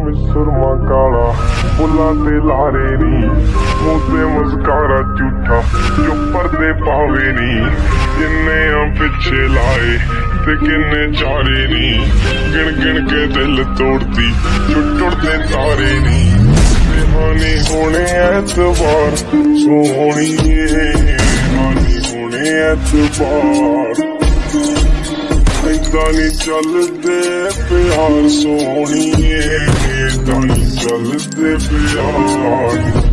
ਵਿੱਚ ਸੁਰਮਾ ਕਾਲਾ, ਫੁੱਲਾਂ ਤੇ ਲਾਰੇ ਨੀ, ਮੂੰਹ ਤੇ ਮੁਸਕਾਰਾ ਝੂਠਾ ਜੋ ਪਰਦੇ ਪਾਵੇ ਨੀ। ਕਿੰਨੇ ਆ ਪਿੱਛੇ ਲਾਏ ਤੇ ਕਿੰਨੇ ਚਾਰੇ ਨੀ, ਗਿਣ ਗਿਣ ਕੇ ਦਿਲ ਤੋੜਦੀ ਟੁੱਟਦੇ ਤਾਰੇ ਨੀ। ਹਾਨੀ ਹੋਣੇ ਐਤਵਾਰ ਸੋਹਣੀਏ, ਹਾਨੀ ਹੋਣੇ ਐਤਵਾਰ, ਏਦਾਂ ਨੀ ਚੱਲਦੇ ਪਿਆਰ ਸੋਹਣੀਏ, ਏਦਾਂ ਨੀ ਚੱਲਦੇ ਪਿਆਰ।